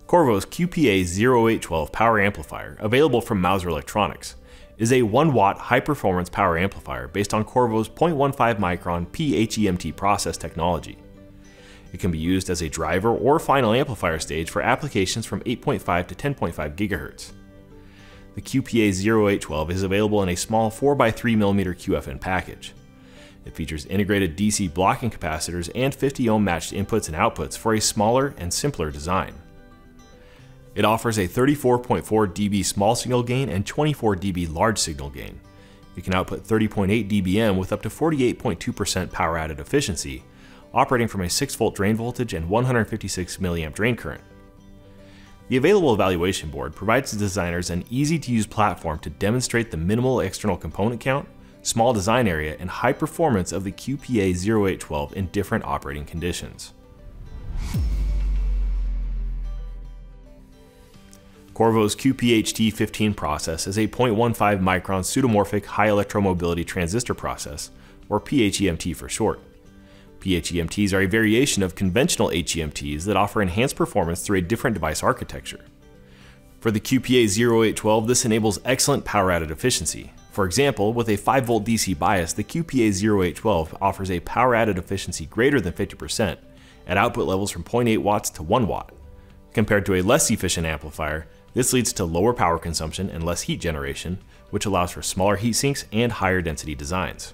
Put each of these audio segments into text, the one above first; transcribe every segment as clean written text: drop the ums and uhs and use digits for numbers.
Qorvo's QPA0812 Power Amplifier, available from Mouser Electronics, is a 1-watt high-performance power amplifier based on Qorvo's 0.15 micron pHEMT process technology. It can be used as a driver or final amplifier stage for applications from 8.5 to 10.5 GHz. The QPA0812 is available in a small 4x3mm QFN package. It features integrated DC blocking capacitors and 50 ohm matched inputs and outputs for a smaller and simpler design. It offers a 34.4 dB small signal gain and 24 dB large signal gain. It can output 30.8 dBm with up to 48.2% power added efficiency, operating from a 6-volt drain voltage and 156 mA drain current. The available evaluation board provides the designers an easy-to-use platform to demonstrate the minimal external component count, small design area, and high performance of the QPA0812 in different operating conditions. Qorvo's QPHT15 process is a 0.15 micron pseudomorphic high electromobility transistor process, or pHEMT for short. pHEMTs are a variation of conventional HEMTs that offer enhanced performance through a different device architecture. For the QPA0812, this enables excellent power added efficiency. For example, with a 5-volt DC bias, the QPA0812 offers a power added efficiency greater than 50% at output levels from 0.8 watts to 1 watt. Compared to a less efficient amplifier, this leads to lower power consumption and less heat generation, which allows for smaller heat sinks and higher density designs.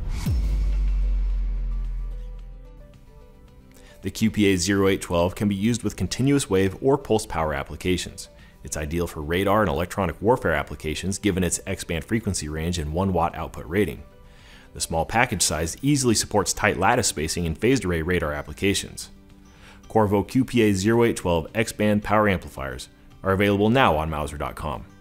The QPA0812 can be used with continuous wave or pulse power applications. It's ideal for radar and electronic warfare applications given its X-band frequency range and 1-watt output rating. The small package size easily supports tight lattice spacing in phased array radar applications. Qorvo QPA0812 X-band power amplifiers are available now on Mouser.com.